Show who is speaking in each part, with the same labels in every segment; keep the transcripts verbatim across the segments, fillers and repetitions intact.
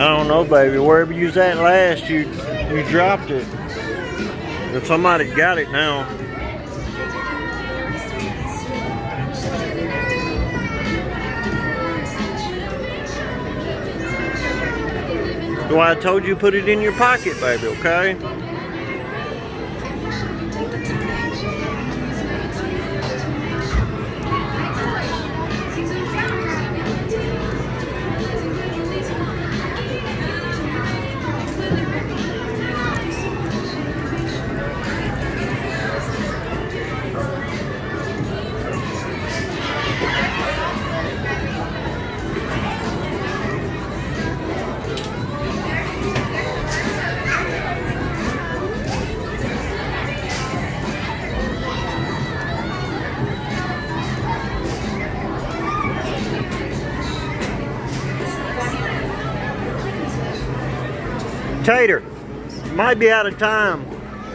Speaker 1: don't know, baby. Wherever you was at last, you you dropped it. If somebody got it now. Well, I told you put it in your pocket, baby, okay? Tater, might be out of time.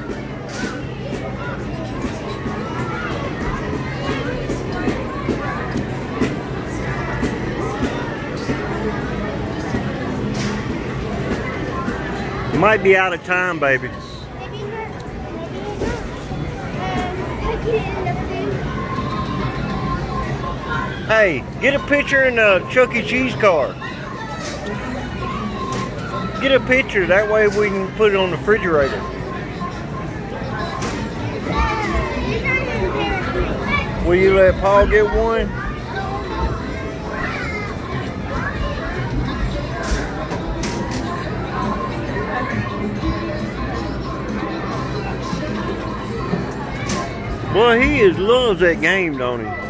Speaker 1: Might be out of time, baby. Hey, get a picture in the Chuck E. Cheese car. Get a picture, that way we can put it on the refrigerator. Will you let Paul get one? Well, he is loves that game, don't he?